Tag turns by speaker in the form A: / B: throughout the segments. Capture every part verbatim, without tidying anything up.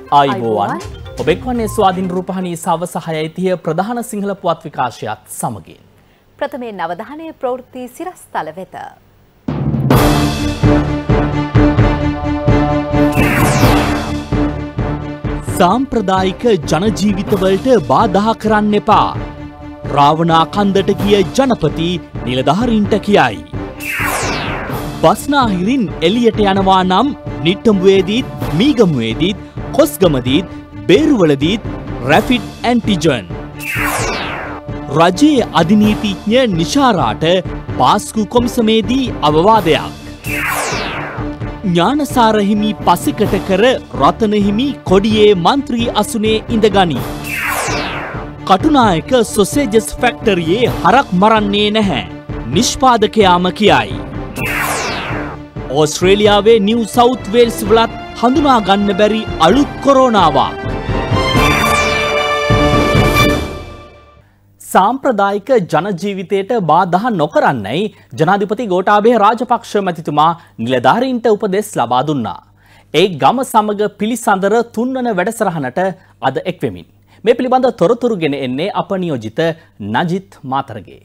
A: ආයුබෝවන් ඔබ එක්වන්නේ ස්වාධීන රූපවාහිනී සවස හයයි තිහ ප්‍රධාන සිංහල පුවත් විකාශයත් සමගින්
B: ප්‍රථමයෙන් අවධානය ප්‍රවෘත්ති සිරස්තල වෙත.
A: සාම්ප්‍රදායික ජනජීවිතවලට බාධා කරන්න එපා. රාවණා කන්දට ගිය ජනපති නිලධාරීන්ට කියයි. බස්නාහිරින් එළියට යනවා නම් නිට්ටඹුවේදීත් මීගමුවේදීත් කොස්ගමදීත් බේරුවලදීත් රැපිඩ් ඇන්ටිජන්. රජයේ අධිනීතිඥ නිශාරාට පාස්කු කොමිසමේදී අවවාදයක්. ඥානසාර හිමි පසෙකට කර රතන හිමි කොඩියේ මන්ත්‍රී අසුනේ ඉඳගනි. කටුනායක සොසේජස් ෆැක්ටරියේ හරක් මරන්නේ නැහැ. නිෂ්පාදකයාම කියයි. ඕස්ට්‍රේලියාවේ නිව් සවුත් වේල්ස් වලත් හඳුනා ගන්න බැරි අලුත් කොරෝනාවක්. සාම්ප්‍රදායික ජනජීවිතයට බාධා නොකරන්නයි ජනාධිපති ගෝඨාභය රාජපක්ෂ මැතිතුමා නිලධාරීන්ට උපදෙස් ලබා දුන්නා. ඒ ගම සමග පිළිසඳර තුන්වන වැඩසටහනට අද එක්වෙමින්. මේ පිළිබඳ තොරතුරු ගෙන එන්නේ අප නියෝජිත නජිත් මාතරගේ.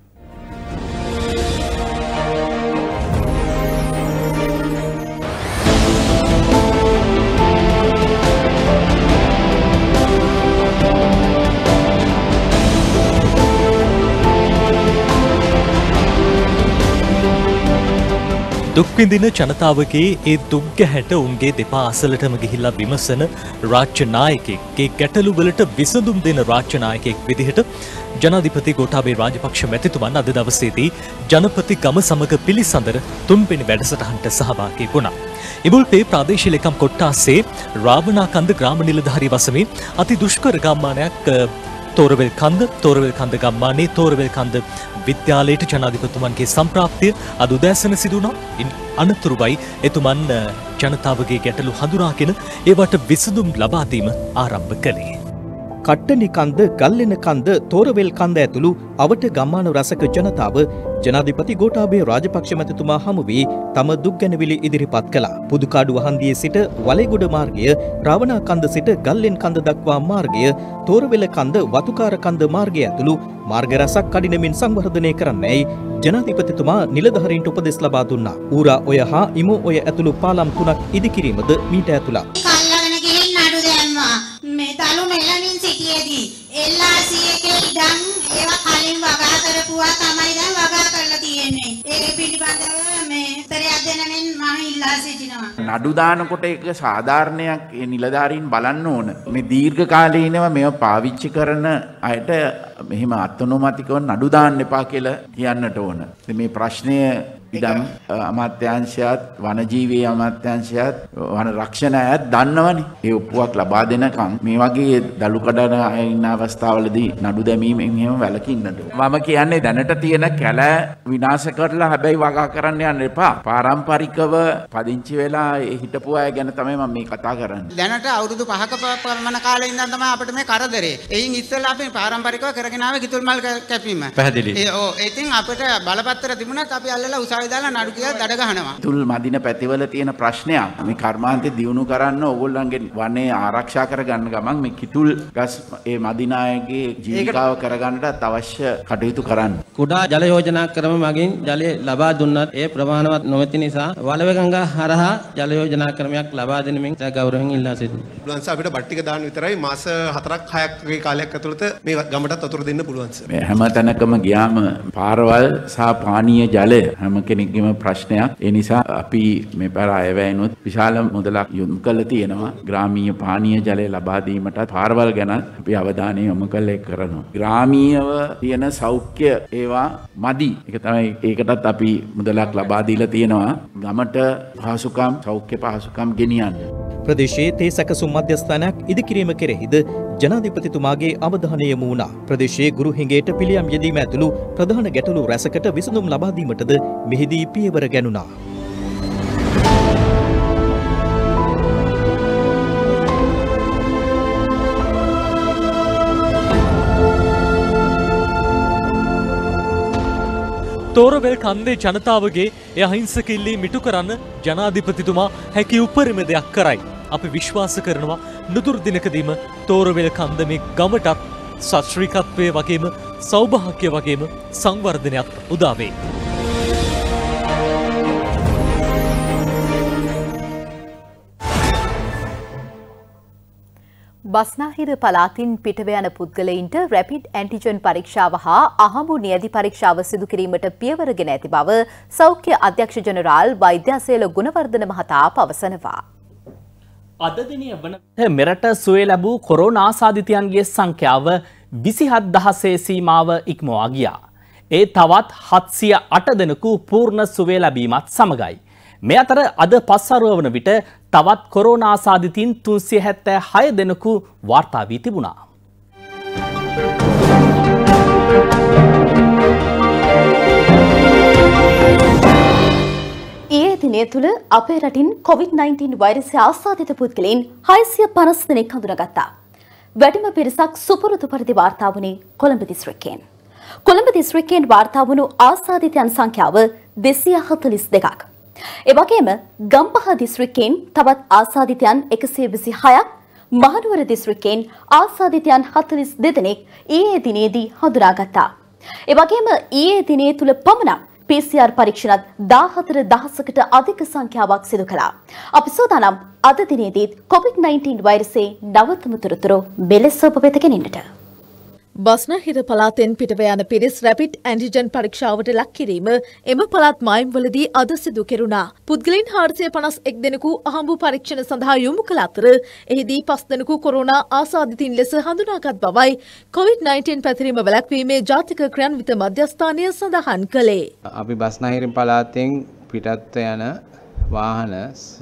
C: දුක්විඳින ජනතාවගේ ඒ දුක් ගැහැට උන්ගේ දෙපා අසලටම ගිහිල්ලා විමසන රාජ්‍ය නායකයෙක්ගේ ගැටලුවලට විසඳුම් දෙන රාජ්‍ය නායකයෙක් විදිහට ජනාධිපති ගෝඨාභය රාජපක්ෂ මැතිතුමන් අද දවසේදී ජනපති ගම සමග පිළිසඳර තුන්වෙනි වැඩසටහනට සහභාගී වුණා. ඉබුල්පේ ප්‍රාදේශීය ලේකම් කොට්ටාසේ රාවණාකන්ද ග්‍රාම නිලධාරී වසමේ අති දුෂ්කර ගම්මානයක් තෝරවෙල් කන්ද තෝරවෙල් කන්ද ගම්මානයේ තෝරවෙල් කන්ද විද්‍යාලයට ජනාධිපතිතුමන්ගේ සම්ප්‍රාප්තිය අද උදෑසන සිදු වුණා. ඉන් අනතුරුවයි එතුමන් ජනතාවගේ ගැටලු හඳුනාගෙන ඒවට විසඳුම් ලබා දීම ආරම්භ කළේ.
D: කට්ටනි කන්ද, ගල්ලෙන කන්ද, තෝරවෙල් කන්ද ඇතුළු අවට ගම්මාන රසක ජනතාව ජනාධිපති ගෝඨාභය රාජපක්ෂ මැතිතුමා හමු වී තම දුක් ගැනවිලි ඉදිරිපත් කළා. පුදුකාඩු වහන්දියේ සිට වලේගොඩ මාර්ගය, රාවණා කන්ද සිට ගල්ලෙන් කන්ද දක්වා මාර්ගය, තෝරවෙල කන්ද, වතුකාර කන්ද මාර්ගය ඇතුළු මාර්ග රසක් කඩිනමින් සංවර්ධනය කරන්නයි ජනාධිපතිතුමා නිලධාරීන්ට උපදෙස් ලබා දුන්නා. ඌරා ඔය හා ඉමු ඔය ඇතුළු පාලම් තුනක් ඉදිකිරීමද මීට ඇතුළත්.
E: මේ තලු මෙලනින් සිටියේදී එල් ආර් සී එකේ ඉඩම් ඒවා කලින් වගා කරපුවා තමයි දැන් වගා කරලා තියෙන්නේ. ඒක පිළිබඳව මේ උත්තරයක් දෙනමින් මම ඉල්ලා සිටිනවා.
F: නඩු දානකොට ඒක සාධාරණයක් ඒ නිලධාරීන් බලන්න ඕන. මේ දීර්ඝ කාලීනව මේව පාවිච්චි කරන අයට මෙහිම අත්නොමතිකව නඩු දාන්න එපා කියලා කියන්නට ඕන. මේ ප්‍රශ්නය ඉදම් අමාත්‍යාංශයත් වනජීවී අමාත්‍යාංශයත් වන රක්ෂණයත් දන්නවනේ. ඒ ඔප්පුවක් ලබා දෙනකම් මේ වගේ දලු කඩන ඉන්න අවස්ථාවලදී නඩු දැමීම එහෙම වැළකින්නට. මම කියන්නේ දැනට තියෙන කැලෑ විනාශ කරලා හැබැයි වගා කරන්න යන්න එපා. පාරම්පරිකව පදිංචි වෙලා හිටපු අය ගැන තමයි මම මේ කතා කරන්නේ.
G: දැනට අවුරුදු පහක පමණ කාලේ ඉඳන් තමයි අපිට මේ කරදරේ. එයින් ඉස්සෙල්ලා අපි පාරම්පරිකව කරගෙන ආවේ කිතුල් මල් කැපීම.
C: පැහැදිලි.
G: ඒ ඔව් ඉතින් අපිට බලපත්‍ර තිබුණත් අපි අල්ලලා උසාවියේ දාලා නඩු කියලා දඩ ගහනවා.
F: තුල් මදින පැතිවල තියෙන ප්‍රශ්නයක්. මේ කර්මාන්තේ දියුණු කරන්න ඕගොල්ලන්ගේ වනේ ආරක්ෂා කරගන්න ගමන් මේ කිතුල් ගස් ඒ මදිනායගේ ජීවිකාව කරගන්නට අවශ්‍ය කටයුතු කරන්න.
H: කුඩා ජල යෝජනා ක්‍රම මගින් ජලය ලබා දුන්නත් ඒ ප්‍රමාණවත් නොමැති නිසා වලවේ ගංගා හරහා ජල යෝජනා ක්‍රමයක් ලබා දෙනමින් ගෞරවයෙන් ඉල්ලා සිටිනවා.
I: පුළුවන් සර් අපිට බට්ටික දාන්න විතරයි මාස හතරක් හයක් වගේ කාලයක් ඇතුළත මේ ගමටත් වතුර දෙන්න පුළුවන් සර්.
F: මේ හැම තැනකම ගියාම පාරවල් සහ පානීය ජලය හැම කෙනෙක්ගේම ප්‍රශ්නයක්. ඒ නිසා අපි මේ පාර අයවැයනොත් විශාල මුදලක් යොමු කරලා තියෙනවා. ග්‍රාමීය පානීය ජලය ලබා දීමට පාරවල් ගැන අපි අවධානය යොමු කරලා කරනවා. ග්‍රාමීයව තියෙන සෞඛ්‍ය ඒවා මදි. ඒක තමයි ඒකටත් අපි මුදලක් ලබා දීලා තියෙනවා. ගමට පහසුකම් සෞඛ්‍ය පහසුකම් ගෙනියන්න.
D: ප්‍රදේශයේ තේ සැකසුම් මධ්‍යස්ථානයක් ඉදිකිරීම කෙරෙහිද ජනාධිපතිතුමාගේ අවධානය යොමු වුණා. ප්‍රදේශයේ ගුරු හිඟයට පිළියම් යෙදීම ඇතුළු ප්‍රධාන ගැටලු රැසකට විසඳුම් ලබා දීමටද මෙහිදී පියවර ගැනුණා.
C: තෝරවෙල් කන්දේ ජනතාවගේ එය අහිංසක ඉල්ලීම් ඉටු කරන්න ජනාධිපතිතුමා හැකි උපරිම දෙයක් කරයි. අපි විශ්වාස කරනවා නුදුරු දිනකදීම තෝරවෙල කන්ද මේ ගමටත් සශ්‍රීකත්වය වගේම සෞභාග්‍ය වගේම සංවර්ධනයක් උදා වේ.
B: බස්නාහිර පළාතින් පිටව යන පුද්ගලයින්ට රැපිඩ් ඇන්ටිජන් පරීක්ෂාව හා අහඹු නියැදි පරීක්ෂාව සිදු කිරීමට පියවරගෙන ඇති බව සෞඛ්‍ය අධ්‍යක්ෂ ජෙනරාල් වෛද්‍යසේල ගුණවර්ධන මහතා පවසනවා.
A: අද දිනේ වන මෙරට සුවය ලැබූ කොරෝනා ආසාදිතයන්ගේ සංඛ්‍යාව විසිහත් දහසේ සීමාව ඉක්මවා ගියා. ඒ තවත් හත්සිය අට දෙනෙකු පූර්ණ සුවය ලැබීමත් සමගයි. මේ අතර අද පස්වරුව වන විට තවත් කොරෝනා ආසාදිතින් තුන්සිය හැත්තෑ හය දෙනෙකු වාර්තා වී තිබුණා.
J: ඊයේ දිනය තුළ අපේ රටින් කොවිඩ් නයින්ටීන් වෛරසය ආසාදිත පුද්ගලයන් හයසිය පනස් දෙනෙක් හඳුනාගත්තා. වැඩිම පිරිසක් සුපුරුදු පරිදි වාර්තා වුණේ කොළඹ දිස්ත්‍රික්කයෙන්. කොළඹ දිස්ත්‍රික්කයෙන් වාර්තා වුණු ආසාදිතයන් සංඛ්‍යාව දෙසිය හතළිස් දෙකක්. එවැගේම ගම්පහ දිස්ත්‍රික්කයෙන් තවත් ආසාදිතයන් එකසිය විසි හයක්, මහනුවර දිස්ත්‍රික්කයෙන් ආසාදිතයන් හතළිස් දෙදෙනෙක් ඊයේ දිනේදී හඳුනාගත්තා. එවැගේම ඊයේ දිනේ තුල පමණක් පී සී ආර් පරීක්ෂණත් දාහතර දහසකට අධික සංඛ්‍යාවක් සිදු කළා. අපි සූදානම් අද දිනේදීත් කොවිඩ් නයින්ටීන් වෛරසයේ නවතම තොරතුරු මෙලෙස ඔබ වෙත ගෙනින්නට.
K: බස්නාහිර පළාතෙන් පිටව යන පිරිස් රැපිඩ් ඇන්ටිජන් පරීක්ෂාවට ලක් කිරීම එම පළාත් මායිම්වලදී අද සිදු කෙරුණා. පුද්ගලයන් හාරසිය පනස් එක් දෙනෙකු අහඹු පරීක්ෂණ සඳහා යොමු කළ අතර එහිදී පස් දෙනෙකු කොරෝනා ආසාදිතින් ලෙස හඳුනාගත් බවයි කොවිඩ් නයින්ටීන් පැතිරීම වැළැක්වීමේ ජාතික ක්‍රියාන්විත මධ්‍යස්ථානය සඳහන් කළේ.
L: අපි බස්නාහිර පළාතෙන් පිටත් යන වාහන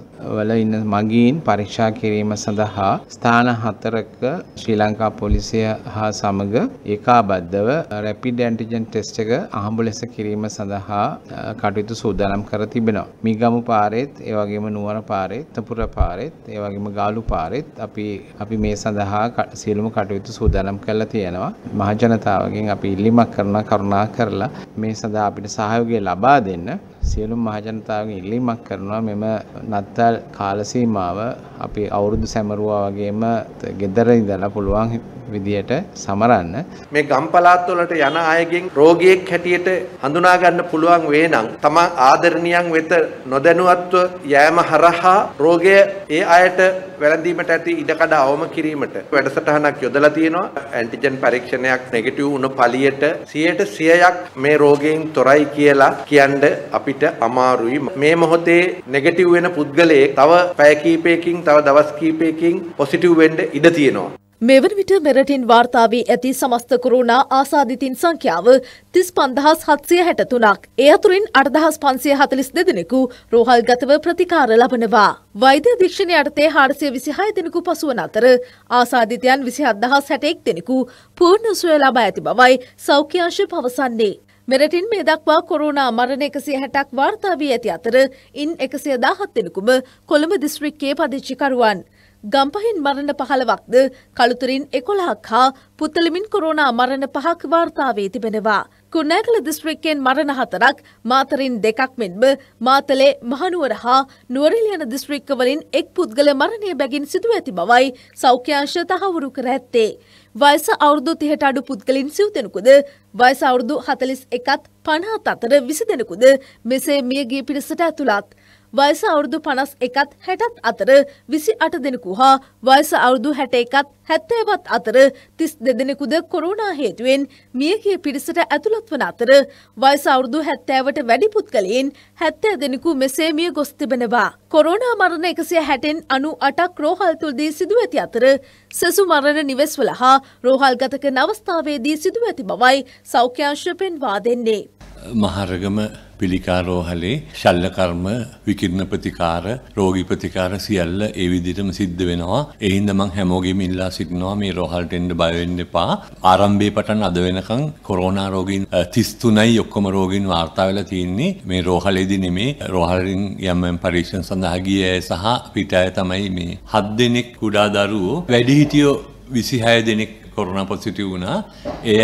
L: වල ඉන්න මගීන් පරීක්ෂා කිරීම සඳහා ස්ථාන හතරක ශ්‍රී ලංකා පොලිසිය හා සමග ඒකාබද්ධව රැපිඩ් ඇන්ටිජන් ටෙස්ට් එක අහඹු ලෙස කිරීම සඳහා කටයුතු සූදානම් කර තිබෙනවා. මීගමු පාරේත් ඒ වගේම නුවර පාරේත් තපුර පාරේත් ඒ වගේම ගාලු පාරේත් අපි අපි මේ සඳහා සියලුම කටයුතු සූදානම් කරලා තියෙනවා. මහ ජනතාවගෙන් අපි ඉල්ලීමක් කරනවා කරුණා කරලා මේ සඳහා අපිට සහයෝගය ලබා දෙන්න. සියලුම මහ ජනතාවගෙන් ඉල්ලීමක් කරනවා මෙම නත්තල් කාල සීමාව අපි අවුරුදු සැමරුවා වගේම ගෙදර ඉඳලා පුළුවන් විදියට සමරන්න.
M: මේ ගම් පළාත් වලට යන අයගෙන් රෝගියෙක් හැටියට හඳුනා ගන්න පුළුවන් වේ නම් තමන් ආදරණීයන් වෙත නොදැනුවත්ව යෑම හරහා රෝගය ඒ අයට වැළඳීමට ඇති ඉඩකඩ අවම කිරීමට වැඩසටහනක් යොදලා තියෙනවා. ඇන්ටිජන් පරීක්ෂණයක් නෙගටිව් වුණ පළියට සියයට සියයක් මේ රෝගයෙන් තොරයි කියලා කියන්න අපිට අමාරුයි. මේ මොහොතේ නෙගටිව් වෙන පුද්ගලයෙක් තව පැය කීපයකින් තව දවස් කීපයකින් පොසිටිව් වෙන්න ඉඩ තියෙනවා.
K: මෙවන විට මෙරටින් වාර්තා වී ඇති සමස්ත කොරෝනා ආසාදිතින් සංඛ්‍යාව තිස් පන්දහස් හත්සිය හැට තුනක්. ඒ අතුරින් අටදහස් පන්සිය හතළිස් දෙදෙනෙකු රෝහල්ගතව ප්‍රතිකාර ලබනවා. වෛද්‍ය අධීක්ෂණය යටතේ හාරසිය විසිහය දෙනෙකු පසුවන අතර ආසාදිතයන් විසිහත් දහස් හැට එක් දෙනෙකු පූර්ණ සුවය ලබා ඇති බවයි සෞඛ්‍ය අංශය පවසන්නේ. මෙරටින් මේ දක්වා කොරෝනා මරණ එකසිය හැටක් වාර්තා වී ඇති අතර ඉන් එකසිය දාහත් දෙනෙකුම කොළඹ දිස්ත්‍රික්කයේ පදිංචිකරුවන්. ගම්පහින් මරණ පහළවක්ද කළුතරින් එකොළහක් හා පුත්තලමින් කොරෝනා මරණ පහක් වාර්තා වී තිබෙනවා. කුරුණෑගල දිස්ත්‍රික්කයෙන් මරණ හතරක්, මාතරින් දෙකක් මෙන්ම මාතලේ මහනුවර හා නුවරඑළිය යන දිස්ත්‍රික්කවලින් එක් පුද්ගල මරණය බැගින් සිදු ඇති බවයි සෞඛ්‍ය අංශ තහවුරු කර ඇත්තේ. වයස අවුරුදු තිහට අඩු පුද්ගලින් සිව් දෙනෙකුද, වයස අවුරුදු හතළිස් එකත් පනහත් අතර විසි දෙනෙකුද මෙසේ මියගිය පිරිසට ඇතුළත්. වයස අවුරුදු පනස් එකත් හැටත් අතර විසි අට දෙනෙකු හා වයස අවුරුදු හැට එකත් හැත්තෑවත් අතර තිස් දෙදෙනෙකුද කොරෝනා හේතුවෙන් මියගිය පිරිසට ඇතුළත් වන අතර වයස අවුරුදු හැත්තෑවට වැඩි පුද්ගලයන් හැත්තෑ දෙනෙකු මෙසේ මිය ගොස් තිබෙනවා. කොරෝනා මරණ එකසිය හැටෙන් අනු අටක් රෝහල් තුළදී සිදු ඇති අතර සෙසු මරණ නිවෙස්වල හා රෝහල් ගත කරන අවස්ථාවේදී සිදු ඇති බවයි සෞඛ්‍ය අංශය පෙන්වා දෙන්නේ.
N: මහරගම පිළිකා රෝහලේ ශල්‍ය කර්ම විකිරණ ප්‍රතිකාර රෝගී ප්‍රතිකාර සියල්ල ඒ විදිහටම සිද්ධ වෙනවා. ඒ හින්දා මම හැමෝගෙම ඉල්ලා සිටිනවා මේ රෝහලට එන්න බය වෙන්න එපා. ආරම්භයේ පටන් අද වෙනකන් කොරෝනා රෝගීන් තිස් තුනයි ඔක්කොම රෝගීන් වාර්තා වෙලා තියෙන්නේ. මේ රෝහලේදී නෙමේ රෝහලින් යම් යම් පරීක්ෂණ සඳහා ගිය අය සහ පිට අය තමයි මේ හත් දෙනෙක් කුඩා දරුවෝ වැඩිහිටියෝ විසිහය දෙනෙක් කොරෝනා පොසිටිව් වුණා. ඒ අයත්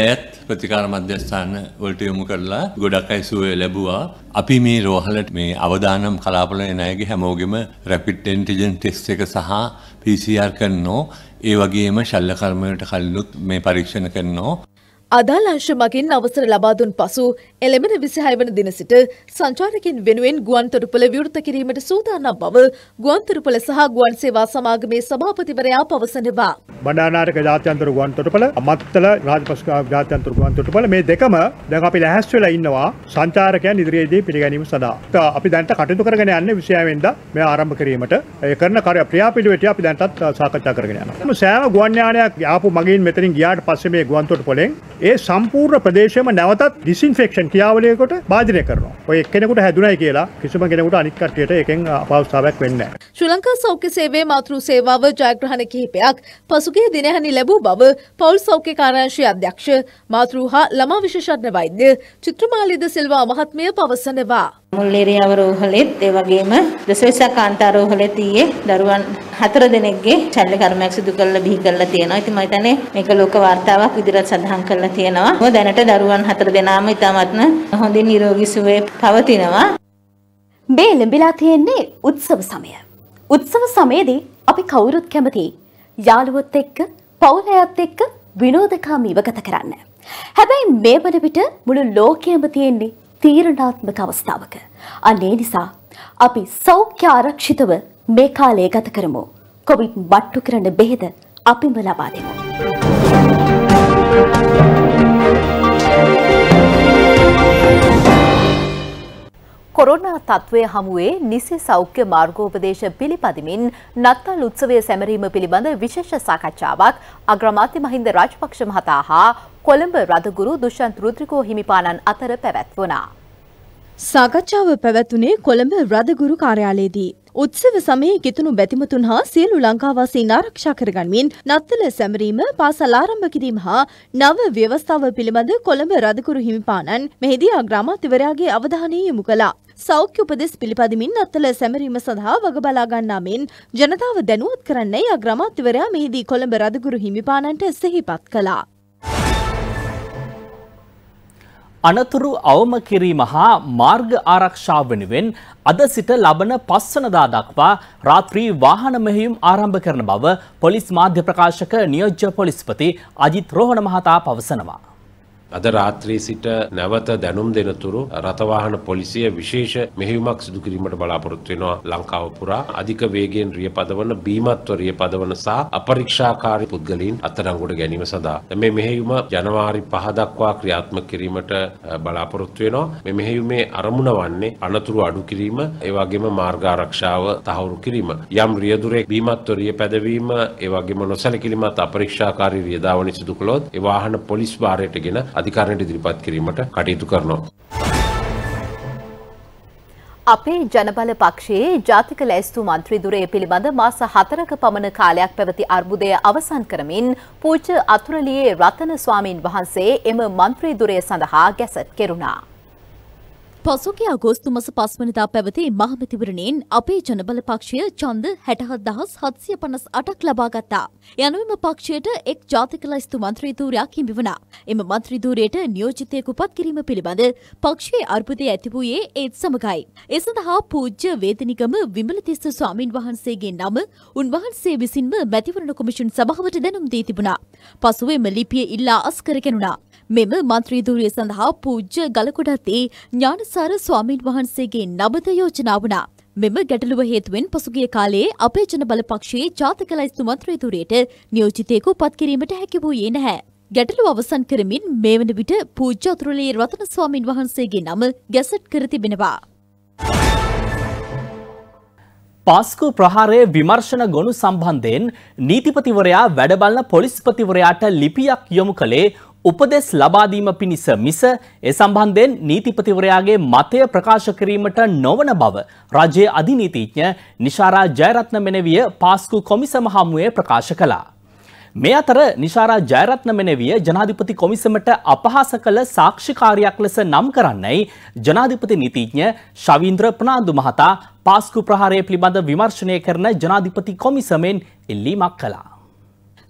N: ප්‍රතිකාර මධ්‍යස්ථාන වලට යොමු කරලා ගොඩක් අය සුවය ලැබුවා. අපි මේ රෝහලට මේ අවදානම් කලාපවල එන අයගේ හැමෝගෙම රැපිඩ් ඇන්ටිජන් ටෙස්ට් එක සහ පී සී ආර් කරනවා. ඒ වගේම ශල්‍ය කර්ම වලට කලිනුත් මේ පරීක්ෂණ කරනවා.
K: අදාළ අංශ මගින් අවසර ලබා දුන් පසු එළඹෙන විසිහය වන දින සිට සංචාරකයන් වෙනුවෙන් ගුවන් තොටුපළ විවෘත කිරීමට සූදානම් බව ගුවන් තොටුපළ සහ ගුවන් සේවා සමාගමේ සභාපතිවරයා පවසනවා.
O: බණ්ඩාරනායක ජාත්‍යන්තර ගුවන් තොටුපළ අමත්තල රාජපක්ෂ ජාත්‍යන්තර ගුවන් තොටුපළ මේ දෙකම දැන් අපි ලැහැස් වෙලා ඉන්නවා සංචාරකයන් ඉදිරියේදී පිළිගැනීම සඳහා. අපි දැන්ට කටයුතු කරගෙන යන්නේ විසිහය වෙනිදා මේ ආරම්භ කිරීමට. ඒ කරන ක්‍රියාපිළිවෙලට අපි දැන්ටත් සාකච්ඡා කරගෙන යනවා. සෑම ගුවන් යානයක් ආපු මගින් මෙතනින් ගියාට පස්සේ මේ ගුවන් තොටුපළෙන් ඒ සම්පූර්ණ ප්‍රදේශයම නැවතත් ඩිස්ඉන්ෆෙක්ෂන් ක්‍රියාවලියකට භාජනය කරනවා. ඔය එක්කෙනෙකුට හැදුනයි කියලා කිසිම කෙනෙකුට අනිත් කට්ටියට එකෙන් අපහසුතාවයක් වෙන්නේ නැහැ.
K: ශ්‍රී ලංකා සෞඛ්‍ය සේවයේ මාතෘ සේවාව ජයග්‍රහණ කිහිපයක් පසුගිය දිනයන්හි ලැබූ බව පෞල් සෞඛ්‍ය කාර්යාංශයේ අධ්‍යක්ෂ මාතෘ හා ළමා විශේෂඥ වෛද්‍ය චිත්‍රමාලිද සිල්වා මහත්මිය පවසනවා.
P: මුල්ලේරියාව රෝහලෙත් ඒ වගේම දසවිසක් කාන්තා රෝහලෙත් ඊයේ දරුවන් හතර දෙනෙක්ගේ ශල්‍ය කර්මයක් සිදු කරලා බිහි කරලා තියෙනවා. ඉතින් මම හිතන්නේ මේක ලෝක වාර්තාවක් විදිහට සඳහන් කරලා තියෙනවා. මොකද දැනට දරුවන් හතර දෙනාම ඉතාමත්ම හොඳින් නිරෝගී සුවයේ පවතිනවා.
J: මේ ලැබිලා තියෙන්නේ උත්සව සමය. උත්සව සමයේදී අපි කවුරුත් කැමති යාළුවොත් එක්ක පවුලයත් එක්ක විනෝදකාමීව ගත කරන්න. හැබැයි මේ වන විට මුළු ලෝකයේම තියෙන්නේ තීරණාත්මක අවස්ථාවක. අන්න ඒ නිසා අපි සෞඛ්‍ය ආරක්ෂිතව මේ කාලය ගත කරමු. කොවිඩ් මට්ටු කරන බෙහෙත අපිම ලබා දෙමු.
B: කොරෝනා තත්ත්වය හමුවේ නිසි සෞඛ්‍ය මාර්ගෝපදේශ පිළිපදිමින් නත්තල් උත්සවය සැමරීම පිළිබඳ විශේෂ සාකච්ඡාවක් අග්‍රාමාත්‍ය මහින්ද රාජපක්ෂ මහතා හා කොළඹ රදගුරු දුෂ්යන්ත රුද්‍රිකෝ හිමිපාණන් අතර පැවැත්වුණා.
Q: සාකච්ඡාව පැවැත්වුණේ කොළඹ රදගුරු කාර්යාලයේදී. උත්සව සමයේ කිතුණු බැතිමතුන් හා සියලු ලංකාවාසීන් ආරක්ෂා කරගනිමින් නත්තල සැමරීම පාසල් ආරම්භ කිරීම හා නව ව්‍යවස්ථාව පිළිබඳ කොළඹ රදගුරු හිමිපාණන් මෙහිදී අග්‍රාමාත්‍යවරයාගේ අවධානය යොමු කළා. සෞඛ්‍ය උපදෙස් පිළිපදිමින් නත්තල සැමරීම සඳහා වග බලා ගන්නා මෙන් ජනතාව දැනුවත් කරන්නයි අග්‍රාමාත්‍යවරයා මෙහිදී කොළඹ රදගුරු හිමිපාණන්ට සිහිපත් කළා.
A: අනතුරු අවම කිරීම හා මාර්ග ආරක්ෂාව වෙනුවෙන් අද සිට ලබන පස්වනදා දක්වා රාත්‍රී වාහන මෙහෙයුම් ආරම්භ කරන බව පොලිස් මාධ්‍ය ප්‍රකාශක නියෝජ්‍ය පොලිස්පති අජිත් රෝහණ මහතා පවසනවා.
R: අද රාත්‍රී සිට නැවත දැනුම් දෙනතුරු රථවාහන පොලිසිය විශේෂ මෙහෙයුමක් සිදු කිරීමට බලාපොරොත්තු වෙනවා ලංකාව පුරා. අධික වේගයෙන් රිය පදවන, බීමත්ව රිය පදවන සහ අපරීක්ෂාකාරී පුද්ගලයන් අත්අඩංගුවට ගැනීම සඳහා මේ මෙහෙයුම ජනවාරි පහ දක්වා ක්‍රියාත්මක කිරීමට බලාපොරොත්තු වෙනවා. මේ මෙහෙයුමේ අරමුණ වන්නේ අනතුරු අඩු කිරීම, ඒ වගේම මාර්ග ආරක්ෂාව තහවුරු කිරීම. යම් රියදුරෙක් බීමත්ව රිය පැදවීම, ඒ වගේම නොසැලකිලිමත් අපරීක්ෂාකාරී රියදාවනි සිදු කළොත් ඒ වාහන පොලිස් භාරයටගෙන අධිකාරියට ඉදිරිපත් කිරීමට කටයුතු කරනවා.
B: අපේ ජනබල පක්ෂයේ ජාතික ලැයිස්තු මන්ත්‍රී ධුරය පිළිබඳ මාස හතරක පමණ කාලයක් පැවති අර්බුදය අවසන් කරමින් පූජ්‍ය අතුරලියේ රතන ස්වාමීන් වහන්සේ එම මන්ත්‍රී ධුරය සඳහා ගැසට් කෙරුණා.
Q: පසුගිය අගෝස්තු මාස පහ වෙනිදා පැවති මහමැතිවරණයෙන් අපේ ජනබල පක්ෂය ඡන්ද හැටහත් දහස් හත්සිය පනස් අටක් ලබා ගත්තා. යනුවෙම පක්ෂයට එක් ජාතික ලැයිස්තු මන්ත්‍රී ධූරයක් හිමි වුණා. එම මන්ත්‍රී ධූරයට නියෝජිතයෙකු පත් කිරීම පිළිබඳ පක්ෂයේ අර්බුදය ඇති වූයේ ඒත් සමගයි. ඒ සඳහා පූජ්‍ය වේදනිගම විමලතිස්ස ස්වාමින් වහන්සේගේ නම උන්වහන්සේ විසින්ම මැතිවරණ කොමිෂන් සභාවට දැනුම් දී තිබුණා. පසුව එම ලිපිය ඉල්ලා අස්කරගෙනුණා. මෙම මන්ත්‍රී ධූරය සඳහා පූජ්‍ය ගලකොඩත්තේ ඥානසාර ස්වාමීන් වහන්සේගේ නමද යෝජනා වුණා. මෙම ගැටලුව හේතුවෙන් පසුගිය කාලයේ අපේ ජනබල පක්ෂයේ ජාතික ලැයිස්තු මන්ත්‍රී ධූරයට නියෝජිතයෙකු පත් කිරීමට හැකි වූයේ නැහැ. ගැටලුව අවසන් කරමින් මේ වන විට පූජ්‍ය අතුරුලේ රතන ස්වාමීන් වහන්සේගේ නම ගැසට් කර තිබෙනවා.
A: පාස්කු ප්‍රහාරයේ විමර්ශන ගොනු සම්බන්ධයෙන් නීතිපතිවරයා වැඩබලන පොලිස්පතිවරයාට ලිපියක් යොමු කළේ උපදෙස් ලබා දීම පිණිස මිස ඒ සම්බන්ධයෙන් නීතිපතිවරයාගේ මතය ප්‍රකාශ කිරීමට නොවන බව රජයේ අධිනීතිඥ නිශාරා ජයරත්න මෙනවිය පාස්කු කොමිසම හමුවේ ප්‍රකාශ කළා. මේ අතර නිශාරා ජයරත්න මෙනවිය ජනාධිපති කොමිසමට අපහාස කළ සාක්ෂිකාරියක් ලෙස නම් කරන්නයි ජනාධිපති නීතිඥ ශවීන්ද්‍ර ප්‍රනාන්දු මහතා පාස්කු ප්‍රහාරය පිළිබඳ විමර්ශනය කරන ජනාධිපති කොමිසමෙන් ඉල්ලීමක් කළා.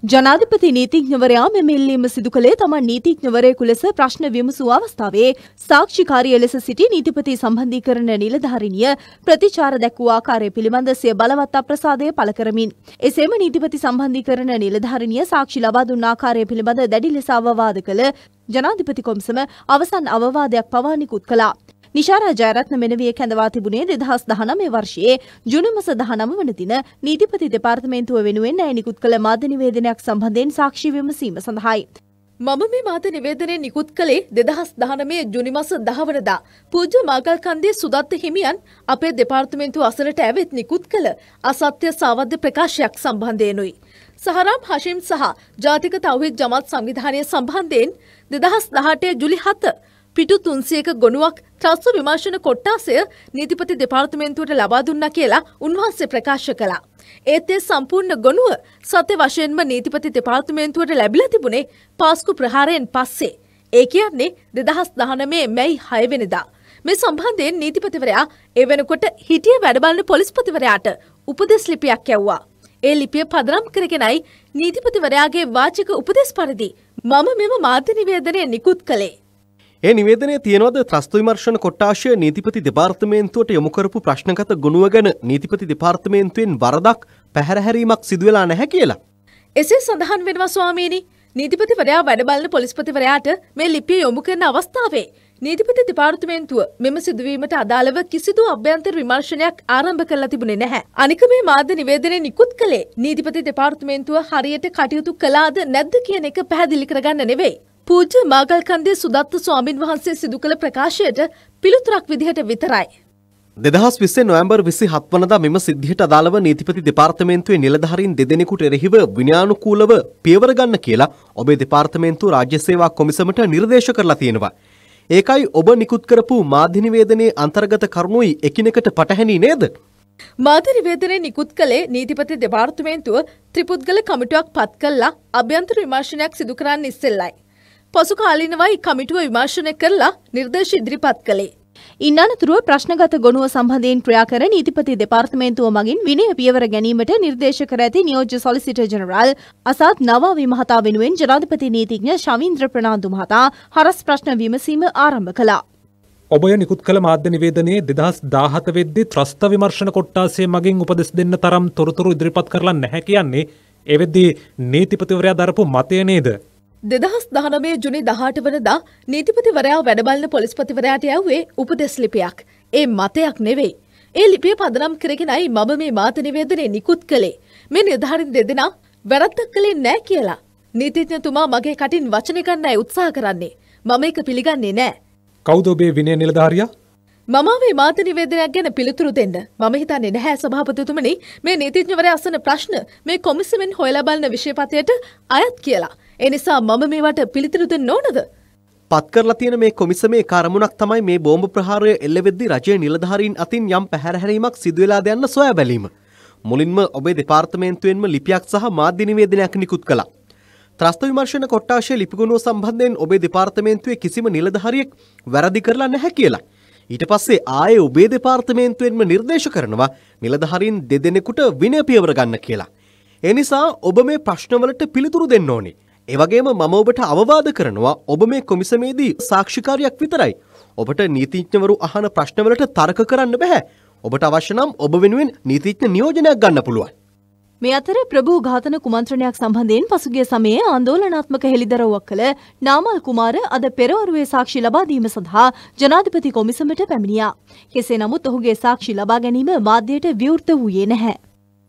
K: ජනාධිපති නීතිඥවරයා මෙම ඉල්ලීම සිදු කළේ තමන් නීතිඥවරයෙකු ලෙස ප්‍රශ්න විමසූ අවස්ථාවේ සාක්ෂිකාරිය ලෙස සිටි නීතිපති සම්බන්ධීකරණ නිලධාරිනිය ප්‍රතිචාර දැක්වූ ආකාරය පිළිබඳ සිය බලවත් අප්‍රසාදය පළ කරමින් එසේම නීතිපති සම්බන්ධීකරණ නිලධාරිනිය සාක්ෂි ලබා දුන් ආකාරය පිළිබඳ දැඩි ලෙස අවවාද කළ ජනාධිපති කොමිසම අවසන් අවවාදයක් පවා නිකුත් කළා. නිශාරා ජයරත්න මෙනවිය කැඳවා තිබුණේ දෙදහස් දහනවය වර්ෂයේ ජුනි මාස දහනවය වන දින නීතිපති දෙපාර්තමේන්තුව වෙනුවෙන් ඇය නිකුත් කළ මාධ්‍ය නිවේදනයක් සම්බන්ධයෙන් සාක්ෂි විමසීම සඳහායි. මම මේ මාධ්‍ය නිවේදනය නිකුත් කළේ දෙදහස් දහනවය ජුනි මාස දහ වනදා පූජ්‍ය මාගල්කන්දේ සුදත්ත හිමියන් අපේ දෙපාර්තමේන්තුව අසලට ඇවිත් නිකුත් කළ අසත්‍ය සාවද්‍ය ප්‍රකාශයක් සම්බන්ධයෙනුයි. සහරාම් හෂිම් සහ ජාතික තවහිද් ජමාත් සංවිධානය සම්බන්ධයෙන් දෙදහස් දහඅටේ ජුලි හත පිටු තුන්සියක ගොනුවක් ත්‍රස්ත විමර්ශන කොට්ටාසය නීතිපති දෙපාර්තමේන්තුවට ලබා දුන්නා කියලා උන්වහන්සේ ප්‍රකාශ කළා. ඒත් ඒ සම්පූර්ණ ගොනුව සත්‍ය වශයෙන්ම නීතිපති දෙපාර්තමේන්තුවට ලැබිලා තිබුණේ පාස්කු ප්‍රහාරයෙන් පස්සේ. ඒ කියන්නේ දෙදහස් දහනවය මැයි හය වෙනිදා. මේ සම්බන්ධයෙන් නීතිපතිවරයා ඒ වෙනකොට හිටිය වැඩබලන පොලිස්පතිවරයාට උපදෙස් ලිපියක් යවුවා. ඒ ලිපිය පදනම් කරගෙනයි නීතිපතිවරයාගේ වාචික උපදෙස් පරිදි මම මෙම මාධ්‍ය නිවේදනය නිකුත් කළේ.
S: ඒ නිවේදනයේ තියෙනවද ත්‍රස්ත විමර්ශන කොට්ටාශය නීතිපති දෙපාර්තමේන්තුවට යොමු කරපු ප්‍රශ්නගත ගුණුව ගැන නීතිපති දෙපාර්තමේන්තුවෙන් වරදක් පැහැරහැරීමක් සිදු වෙලා නැහැ කියලා.
K: එසේ සඳහන් වෙනවා ස්වාමීනි. නීතිපතිවරයා වැඩබලන පොලිස්පතිවරයාට මේ ලිපිය යොමු කරන අවස්ථාවේ නීතිපති දෙපාර්තමේන්තුව මෙම සිදුවීමට අදාළව කිසිදු අභ්‍යන්තර විමර්ශනයක් ආරම්භ කරලා තිබුණේ නැහැ. අනික මේ මාධ්‍ය නිවේදනය නිකුත් කළේ නීතිපති දෙපාර්තමේන්තුව හරියට කටයුතු කළාද නැද්ද කියන එක පැහැදිලි කරගන්න නෙවෙයි. පූජ්‍ය මාගල්කන්දේ සුදත්ත ස්වාමින් වහන්සේ සිදු කළ ප්‍රකාශයට පිළිතුරක් විදිහට විතරයි.
S: දෙදහස් විස්සේ නොවැම්බර් විසිහත වනදා මෙම සිද්ධියට අදාළව නීතිපති දෙපාර්තමේන්තුවේ නිලධාරීන් දෙදෙනෙකුට එරෙහිව විනයානුකූලව පියවර ගන්න කියලා ඔබේ දෙපාර්තමේන්තුව රාජ්‍ය සේවා කොමිසමට නිර්දේශ කරලා තියෙනවා. ඒකයි ඔබ නිකුත් කරපු මාධ්‍ය නිවේදනයේ අන්තර්ගත කරුණුයි එකිනෙකට පටහැනි නේද?
K: මාධ්‍ය නිවේදනය නිකුත් කළේ නීතිපති දෙපාර්තමේන්තුව ත්‍රිපුද්ගල කමිටුවක් පත් කළා අභ්‍යන්තර විමර්ශනයක් සිදු කරන්න ඉස්සෙල්ලයි. පසු කාලීනවයි කමිටුව විමර්ශනය කරලා නිර්දේශ ඉදිරිපත් කළේ.
J: ඉන් අනතුරුව ප්‍රශ්නගත ගොනුව සම්බන්ධයෙන් ක්‍රියා කර නීතිපති දෙපාර්තමේන්තුව මගින් විනය පියවර ගැනීමට නිර්දේශ කර ඇති නියෝජ්‍ය සොලිසිටර් ජෙනරාල් අසාත් නවාවි මහතා වෙනුවෙන් ජනාධිපති නීතිඥ ශවීන්ද්‍ර ප්‍රනාන්දු මහතා හරස් ප්‍රශ්න විමසීම ආරම්භ කළා.
T: ඔබය නිකුත් කළ මාධ්‍ය නිවේදනයේ දෙදහස් දාහත වෙද්දී ත්‍රස්ත විමර්ශන කොට්ටාසය මගින් උපදෙස් දෙන්න තරම් තොරතුරු ඉදිරිපත් කරලා නැහැ කියන්නේ ඒ වෙද්දී නීතිපතිවරයා දරපු මතය නේද?
K: දෙදහස් දහනවය ජුනි දහඅට වනදා නීතිපතිවරයා වැඩබලන පොලිස්පතිවරයාට යවුවේ උපදෙස් ලිපියක්. ඒ මතයක් නෙවෙයි. ඒ ලිපිය පදනම් කරගෙනයි මම මේ මාධ්‍ය නිවේදනය නිකුත් කළේ. මේ නිලධාරීන් දෙදෙනා වැරද්දක් කළේ නැහැ කියලා. නීතිඥතුමා මගේ කටින් වචන ගන්නයි උත්සාහ කරන්නේ. මම ඒක පිළිගන්නේ නැහැ.
T: කවුද ඔබේ විනය නිලධාරියා?
K: මම මේ මාධ්‍ය නිවේදනයක් ගැන පිළිතුරු දෙන්න මම හිතන්නේ නැහැ සභාපතිතුමනි මේ නීතිඥවරයා අසන ප්‍රශ්න මේ කොමිසමෙන් හොයලා බලන විෂයපතයට අයත් කියලා. ඒ නිසා මම මේවට පිළිතුරු දෙන්න ඕනද?
S: පත් කරලා තියෙන මේ කොමිසමේ කාර්මුණක් තමයි මේ බෝම්බ ප්‍රහාරය එල්ල වෙද්දී රජයේ නිලධාරීන් අතින් යම් පැහැරහැරීමක් සිදු වෙලාද යන්න සොයා බැලීම. මුලින්ම ඔබේ දෙපාර්තමේන්තුවෙන්ම ලිපියක් සහ මාධ්‍ය නිවේදනයක් නිකුත් කළා. ත්‍රස්ත විමර්ශන කොට්ටාශයේ ලිපිගුණුව සම්බන්ධයෙන් ඔබේ දෙපාර්තමේන්තුවේ කිසිම නිලධාරියෙක් වැරදි කරලා නැහැ කියලා. ඊට පස්සේ ආයේ ඔබේ දෙපාර්තමේන්තුවෙන්ම නිර්දේශ කරනවා නිලධාරීන් දෙදෙනෙකුට විනය පියවර ගන්න කියලා. ඒ නිසා ඔබ මේ ප්‍රශ්නවලට පිළිතුරු දෙන්න ඕනේ. ඒ වගේම මම ඔබට අවවාද කරනවා ඔබ මේ කොමිසමේදී සාක්ෂිකාරියක් විතරයි. ඔබට නීතිඥවරු අහන ප්‍රශ්නවලට තර්ක කරන්න බෑ. ඔබට අවශ්‍ය නම් ඔබ වෙනුවෙන් නීතිඥ නියෝජනයක් ගන්න පුළුවන්.
J: මේ අතර ප්‍රභූ ඝාතන කුමන්ත්‍රණයක් සම්බන්ධයෙන් පසුගිය සමයේ ආందోලනාත්මක හෙළිදරව්වක් කළ නාමල් කුමාර අද පෙරවරුවේ සාක්ෂි ලබා දීම සඳහා ජනාධිපති කොමිසමට පැමිණියා. කෙසේ නමුත් ඔහුගේ සාක්ෂි ලබා ගැනීම මාධ්‍යයට විවෘත වූයේ නැහැ.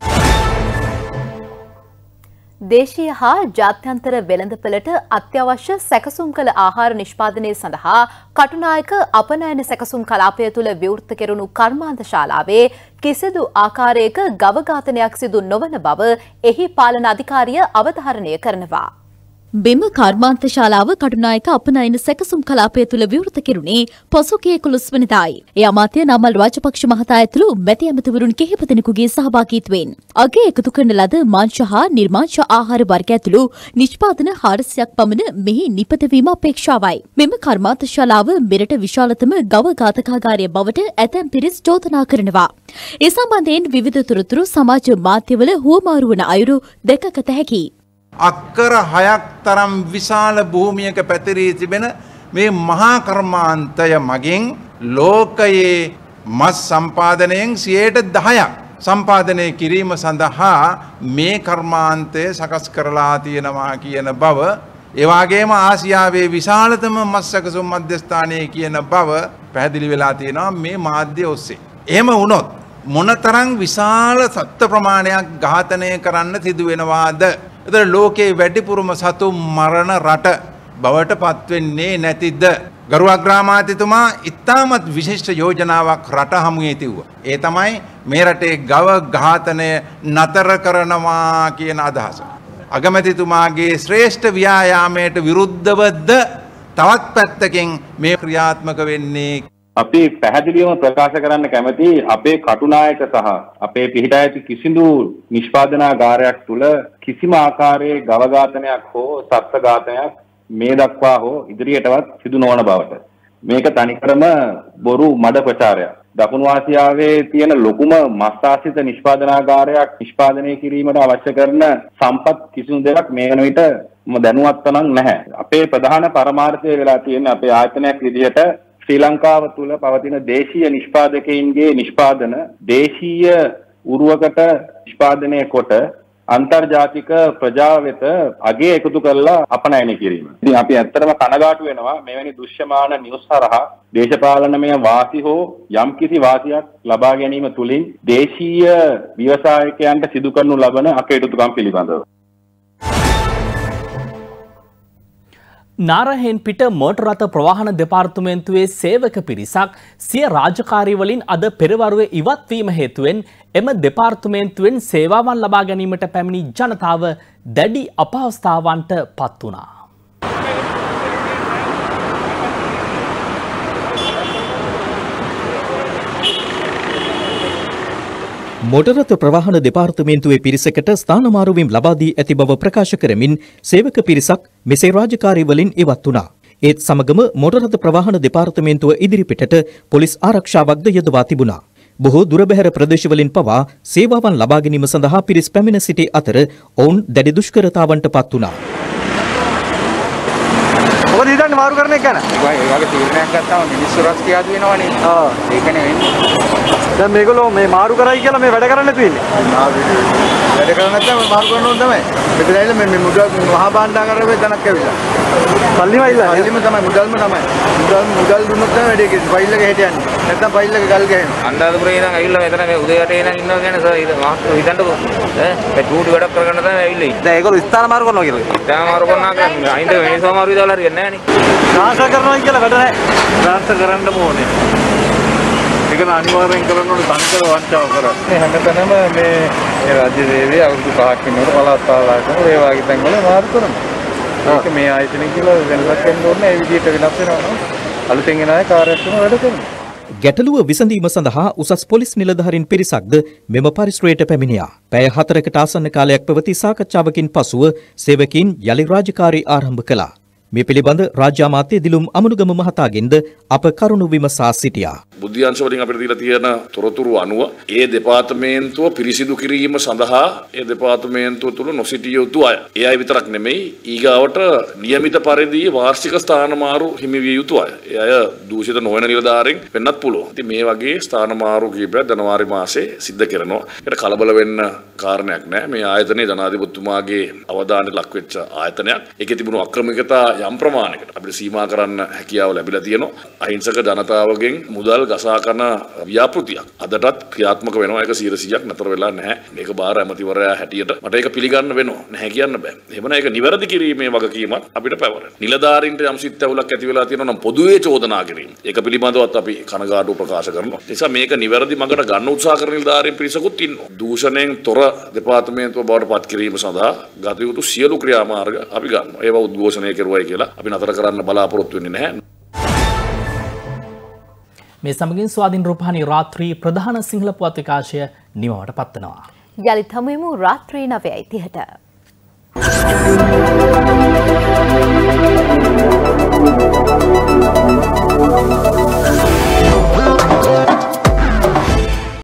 B: දේශීය හා ජාත්‍යන්තර වෙළඳපළට අත්‍යවශ්‍ය සැකසුම් කළ ආහාර නිෂ්පාදනය සඳහා කටුනායක අපනයන සැකසුම් කලාපය තුළ විවෘත කෙරුණු කර්මාන්ත ශාලාවේ කිසිදු ආකාරයක ගව ඝාතනයක් සිදු නොවන බව එහි පාලන අධිකාරිය අවධාරණය කරනවා.
Q: බෙම කර්මාන්ත ශාලාව කටුනායක අපනයන සැකසුම් කලාපය තුළ විවෘත කෙරුණේ පසුගිය එකොළොස් වෙනිදායි. ඒ අමාත්‍ය නාමල් රාජපක්ෂ මහතා ඇතුළු මැති ඇමතිවරුන් කිහිප දෙනෙකුගේ සහභාගීත්වයෙන් අගය එකතු කරන ලද මාංශ හා නිර්මාංශ ආහාර වර්ග ඇතුළු නිෂ්පාදන හාරසියක් පමණ මෙහි නිපදවීම අපේක්ෂාවයි. මෙම කර්මාන්ත ශාලාව මෙරට විශාලතම ගව ඝාතකාගාරය බවට ඇතැම් පිරිස් චෝදනා කරනවා. ඒ සම්බන්ධයෙන් විවිධ තොරතුරු සමාජ මාධ්‍යවල හුවමාරු වන අයුරු දැකගත හැකියි.
F: අක්කර හයක් තරම් විශාල භූමියක පැතිරී තිබෙන මේ මහා කර්මාන්තය මගින් ලෝකයේ මස් සම්පාදනයෙන් සියයට දහයක් සම්පාදනය කිරීම සඳහා මේ කර්මාන්තය සකස් කරලා තියෙනවා කියන බව, ඒ වගේම ආසියාවේ විශාලතම මස් සැකසුම් මධ්‍යස්ථානය කියන බව පැහැදිලි වෙලා තියෙනවා මේ මාධ්‍ය ඔස්සේ. එහෙම වුණොත් මොනතරම් විශාල සත්ත්ව ප්‍රමාණයක් ඝාතනය කරන්න සිදු වෙනවාද? ඒතර ලෝකයේ වැඩිපුරම සතුන් මරණ රට බවට පත් වෙන්නේ නැතිද? ගරු අග්‍රාමාත්‍යතුමා ඉතාමත් විශිෂ්ට යෝජනාවක් රට හමුවේ තිව්වා. ඒ තමයි මේ රටේ ගව ඝාතනය නතර කරනවා කියන අදහස. අගමැතිතුමාගේ ශ්‍රේෂ්ඨ ව්‍යායාමයට විරුද්ධවද තවත් පැත්තකින් මේ ක්‍රියාත්මක වෙන්නේ?
U: අපි පැහැදිලිවම ප්‍රකාශ කරන්න කැමති අපේ කටුනායක සහ අපේ පිහිටා ඇති කිසිදු නිෂ්පාදනාගාරයක් තුල කිසිම ආකාරයේ ගව ඝාතනයක් හෝ සත්ත්ව ඝාතනයක් මේ දක්වා හෝ ඉදිරියටවත් සිදු නොවන බවට මේක තනිකරම බොරු මඩ ප්‍රචාරයක්. දකුණු ආසියාවේ තියෙන ලොකුම මස් ආශ්‍රිත නිෂ්පාදනාගාරයක් නිෂ්පාදනය කිරීමට අවශ්‍ය කරන සම්පත් කිසිදු දෙයක් මේ වෙන විට දැනුවත් තරම් නැහැ. අපේ ප්‍රධාන පරමාර්ථය වෙලා තියෙන අපේ ආයතනයක් විදිහට ශ්‍රී ලංකාව තුළ පවතින දේශීය නිෂ්පාදකයින්ගේ නිෂ්පාදන දේශීය උරුවකට නිෂ්පාදනය කොට අන්තර්ජාතික ප්‍රජාව වෙත අගේ එකතු කරලා අපනයනය කිරීම. ඉතින් අපි ඇත්තටම කනගාටු වෙනවා මෙවැනි දෘශ්‍යමාන නිවුස් හරහා දේශපාලනමය වාසි හෝ යම්කිසි වාසියක් ලබා ගැනීම තුළින් දේශීය ව්‍යවසායකයන්ට සිදු කරනු ලබන අකටයුතුකම් පිළිබඳව.
A: නාරහෙන් පිට මෝටර් රථ ප්‍රවාහන දෙපාර්තමේන්තුවේ සේවක පිරිසක් සිය රාජකාරී වලින් අද පෙරවරුවේ ඉවත් වීම හේතුවෙන් එම දෙපාර්තමේන්තුවෙන් සේවාවන් ලබා ගැනීමට පැමිණි ජනතාව දැඩි අපහසුතාවන්ට පත් වුණා.
D: මොටරත ප්‍රවාහන දෙපාර්තමේන්තුවේ පිරිසකට ස්ථානමාරුවීම් ලබා දී ඇති බව ප්‍රකාශ කරමින් සේවක පිරිසක් මෙසේ රාජකාරී වලින් ඉවත් වුණා. ඒත් සමගම මොටරත ප්‍රවාහන දෙපාර්තමේන්තුව ඉදිරිපිටට පොලිස් ආරක්ෂාවක්ද යොදවා තිබුණා. බොහෝ දුරබැහැර ප්‍රදේශවලින් පවා සේවාවන් ලබා ගැනීම සඳහා පිරිස් පැමිණ සිටි අතර ඔවුන් දැඩි දුෂ්කරතාවන්ට පත් වුණා.
V: මොකද හිතන්නේ මාරු කරන එක ගැන? ඒ වගේ තීරණයක් ගත්තාම මිනිස්සු රස්තිය ආදු වෙනවනේ. ආ ඒකනේ වෙන්නේ. දැන් මේගොල්ලෝ මේ මාරු කරයි කියලා මේ වැඩ කරන්න තියෙන්නේ. වැඩ කරන්නේ නැත්නම් මාරු කරන්න ඕන තමයි. මෙතන ඇවිල්ලා මේ මුදල් මහා භාණ්ඩාගාරයේ දනක් ඇවිල්ලා. සල්ලිම ඇවිල්ලා. සල්ලිම තමයි මුදල්ම තමයි. මුදල් මුදල් දුන්නොත් තමයි වැඩේ කියන්නේ. ෆයිල් එක හෙට යන්නේ. නැත්නම් ෆයිල් එක ගල් ගහනවා.
W: අන්දාලපුරේ ඉඳන් ඇවිල්ලා මෙතන මේ උදේට එන ඉන්නවා කියන්නේ සර් ඊට මාස්ටර් හිතන්නකෝ. ඈ මේ ඩියුටි වැඩක් කරගන්න තමයි ඇවිල්ලා ඉන්නේ. දැන් ඒගොල්ලෝ ස්ථාන මාරු කරනවා කියලා. ස්ථාන මාරු කරනවා කියන්නේ අයින්ද වෙනසම මාරු විදාලා හරියන්නේ නැහැ නේ.
V: ට්‍රාන්ස්ෆර් කරනවා කියලා වැඩ නැහැ. ට්‍රාන්ස්ෆර් කරන්න ඕනේ. ඒක අනිවාර්යෙන් කරන්න ඕනේ තනිකර වංචාව කරා. මේ හැමතැනම මේ රාජ්‍ය සේවයේ අවුරුදු පහක් වෙනකොට පළාත් පාලකයන් ඒ වගේ තැන්වල මාරු කරනවා. ඒක මේ ආයතනය කියලා වෙනසක් වෙන්න ඕනේ. ඒ විදිහට වෙනස් වෙනවා. අලුතෙන් එන අය කාර්යක්ෂම වැඩ කරනවා.
D: ගැටලුව විසඳීම සඳහා උසස් පොලිස් නිලධාරීන් පිරිසක්ද මෙම පරිශ්‍රයට පැමිණියා. පැය හතරකට ආසන්න කාලයක් පැවති සාකච්ඡාවකින් පසුව සේවකීන් යලි රාජකාරී ආරම්භ කළා. මේ පිළිබඳ රාජ්‍ය අමාත්‍ය දිලුම් අමනුගම මහතාගෙන්ද අප කරුණු විමසා සිටියා.
X: බුද්ධ්‍යංශ වලින් අපිට දීලා තියෙන තොරතුරු අනුව ඒ දෙපාර්තමේන්තුව පිරිසිදු කිරීම සඳහා ඒ දෙපාර්තමේන්තුව තුල නොසිටිය යුතු අය. ඒ අය විතරක් නෙමෙයි ඊගාවට નિયમિત පරිදි වාර්ෂික ස්ථානමාරු හිමි විය යුතු අය. ඒ අය දූෂිත නොවන නිලධාරීන් වෙන්නත් පුළුවන්. ඉතින් මේ වගේ ස්ථානමාරු කීපයක් ජනවාරි මාසේ සිද්ධ කරනවා. ඒකට කලබල වෙන්න කාරණයක් නැහැ. මේ ආයතනයේ ජනාධිපතිතුමාගේ අවධානයට ලක් වෙච්ච ආයතනයක්. ඒකේ තිබුණු අක්‍රමිකතා යම් ප්‍රමාණයකට අපිට සීමා කරන්න හැකියාව ලැබිලා තියෙනවා. අහිංසක ජනතාවගෙන් මුදල් ගසා කරන ව්‍යාපෘතියක් අදටත් ක්‍රියාත්මක වෙනවා. ඒක සියයට සීයක් නතර වෙලා නැහැ. මේක බාර ඇමතිවරයා හැටියට මට ඒක පිළිගන්න වෙනවා. නැහැ කියන්න බෑ. එහෙමනම් ඒක නිවැරදි කිරීමේ වගකීමක් අපිට පැවරෙනවා. නිලධාරීන්ට යම් සිත් ඇවුලක් ඇති වෙලා තියෙනවා නම් පොදුවේ චෝදනා කිරීම. ඒක පිළිබඳවත් අපි කනගාටු ප්‍රකාශ කරනවා. ඒ නිසා මේක නිවැරදි මඟට ගන්න උත්සාහ කරන නිලධාරීන් පිරිසකුත් ඉන්නවා. දූෂණයෙන් තොර දෙපාර්තමේන්තුව බවට පත් කිරීම සඳහා ගත යුතු සියලු ක්‍රියාමාර්ග අපි ගන්නවා. ඒවා උද්ඝෝෂණය කරුවයි කියලා අපි නතර කරන්න බලාපොරොත්තු වෙන්නේ නැහැ.
A: මේ සමගින් ස්වාධීන රූපවාහිනී රාත්‍රී ප්‍රධාන සිංහල පුවත් විකාශය නිමවට පත්වනවා.
B: යලිත් හමුවෙමු රාත්‍රී නවයයි තිහට.
Y: Thank you.